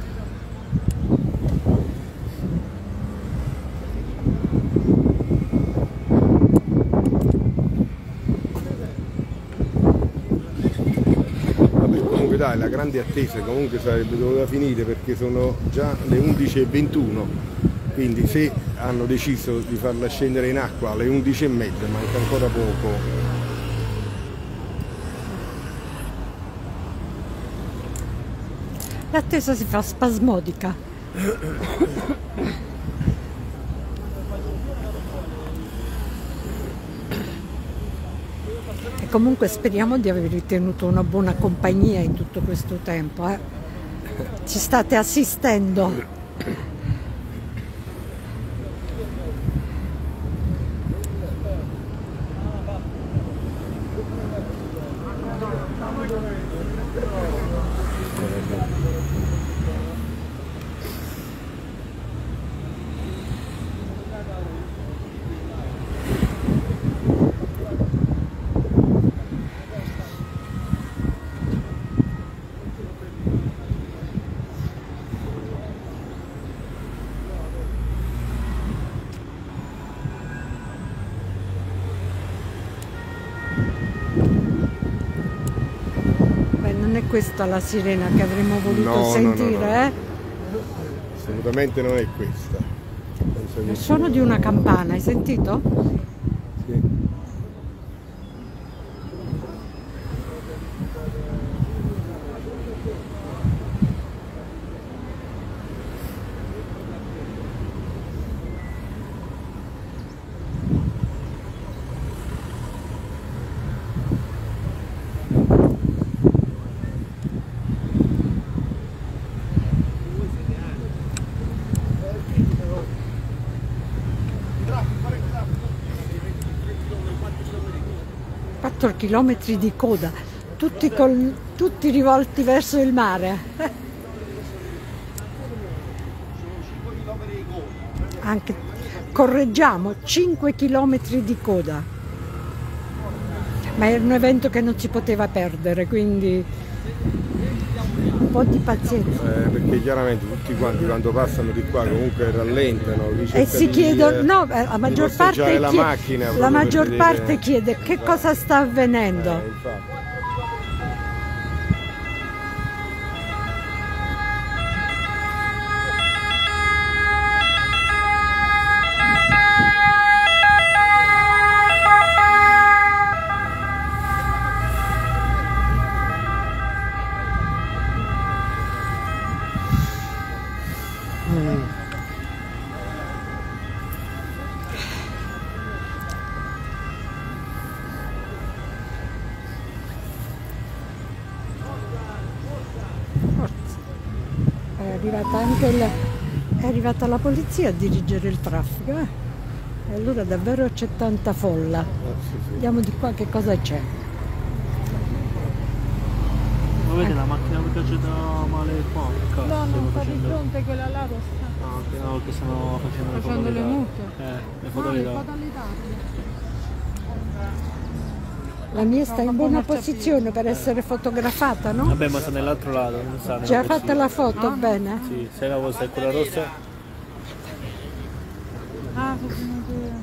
Dai, la grande attesa comunque sarebbe dovuta finire perché sono già le 11:21, quindi se hanno deciso di farla scendere in acqua alle 11:30 manca ancora poco. L'attesa si fa spasmodica. Comunque speriamo di aver ritenuto una buona compagnia in tutto questo tempo. Ci state assistendo. Non è questa la sirena che avremmo voluto sentire, eh? Assolutamente non è questa. È il suono di una campana, hai sentito? Sì. Chilometri di coda, tutti rivolti verso il mare. Anche correggiamo, 5 chilometri di coda. Ma era un evento che non si poteva perdere, quindi un po' di pazienza. Perché chiaramente tutti quanti quando passano di qua comunque rallentano e si chiedono, no, la maggior parte chiede che cosa sta avvenendo. È arrivata la polizia a dirigere il traffico, e allora davvero c'è tanta folla. Vediamo di qua che cosa c'è. Ma vedi la macchina che c'è da male qua? No, non sta di fronte, quella là rossa. No, che stanno facendo le mute. Le foto La mia sta in buona posizione per essere fotografata, no? Vabbè, ma sta nell'altro lato, non sta. Già fatta la foto, bene? Sì, sei la vostra, è quella rossa? Ah, sono venuto io.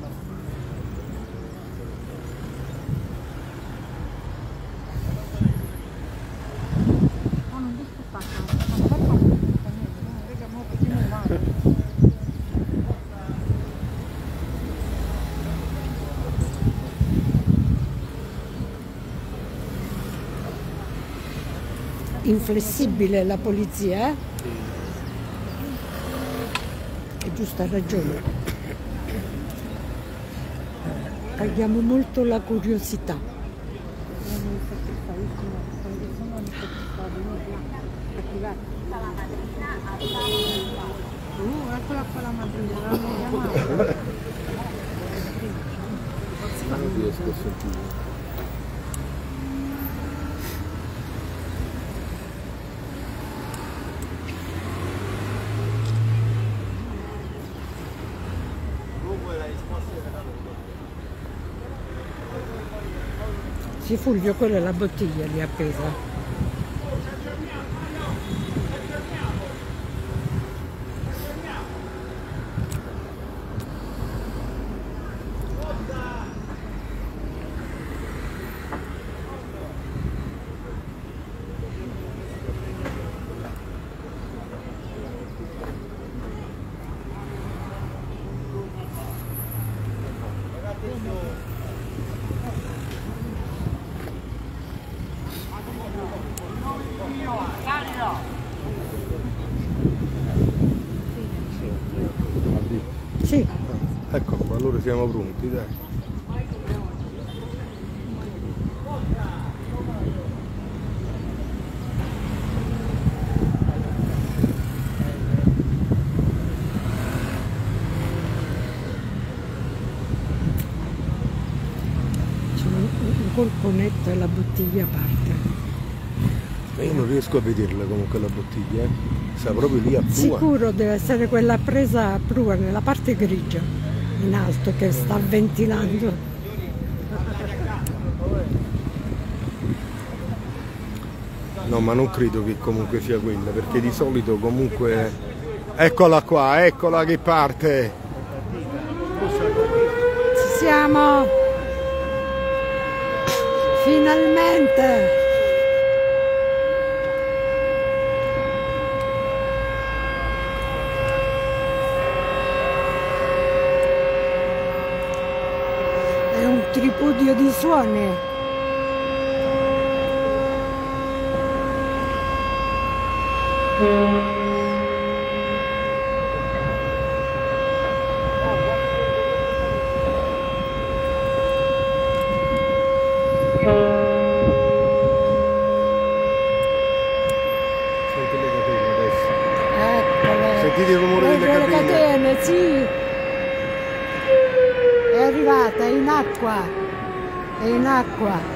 No, non riesco a staccare. Raga, mo facciamo male. Inflessibile la polizia, eh? È giusta ragione. Paghiamo molto la curiosità. Eccola qua la madrina, l'hanno chiamata. Non riesco a sentire. Sì, Fulvio, quella è la bottiglia lì appesa. Sì. Eccolo, ma allora siamo pronti, dai. C'è un colpo netto e la bottiglia parte. Io non riesco a vederla comunque la bottiglia, sta proprio lì a prua. Sicuro deve essere quella presa a prua nella parte grigia, in alto, che sta ventilando. No, ma non credo che comunque sia quella, perché di solito comunque... Eccola qua, eccola che parte! Ci siamo! Finalmente! È un tripudio di suoni. Sentite il rumore delle catene? Sì. È arrivata, è in acqua. È in acqua.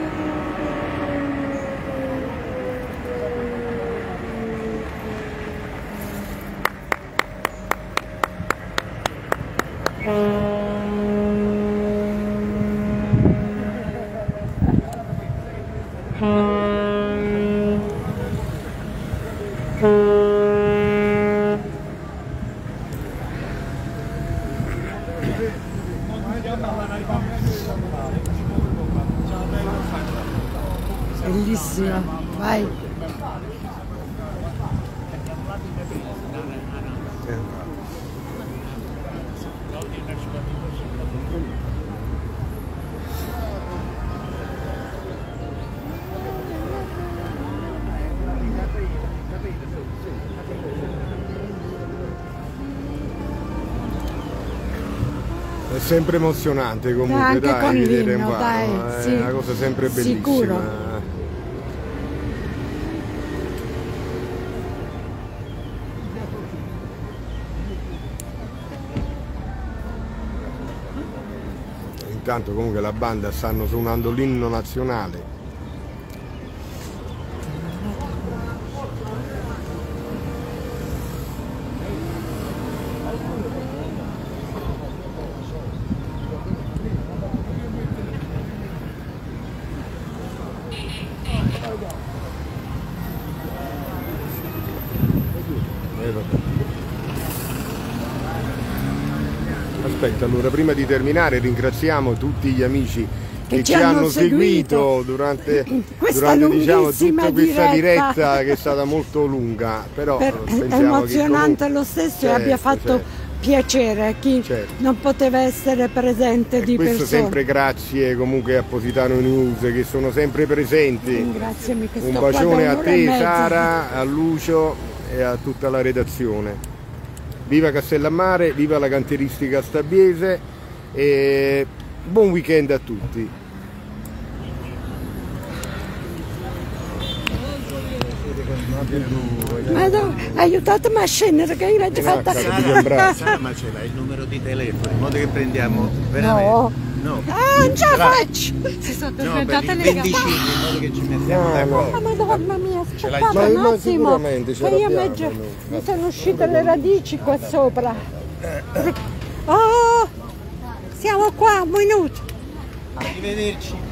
Bellissima, vai. È sempre emozionante comunque, Anche dai, con vedere l'inno, un varo, dai, è sì. una cosa sempre bellissima. Sicuro. Intanto comunque la banda stanno suonando l'inno nazionale. Aspetta, allora prima di terminare ringraziamo tutti gli amici che ci hanno seguito durante diciamo, tutta questa diretta che è stata molto lunga, però È emozionante lo stesso, e abbia fatto piacere a chi non poteva essere presente di questo persona. sempre grazie comunque a Positano News che sono sempre presenti. Ringraziami che Un sto qua bacione da a un'ora e te mezza. Sara, a Lucio e a tutta la redazione. Viva Castellammare, viva la cantieristica stabiese e buon weekend a tutti. Aiutatemi a scendere che io l'ho già fatta. Ma ce l'hai il numero di telefono, in modo che prendiamo veramente. No. Ah, non ce la faccio! Si sono No, per addormentate il le 25 in modo che ci mettiamo d'accordo. Ah, Madonna mia, l'hai aspettate già? un Ma attimo, sicuramente ce che io l'abbiamo mi sono uscite le radici qua sopra. Oh, siamo qua, un minuto. Arrivederci.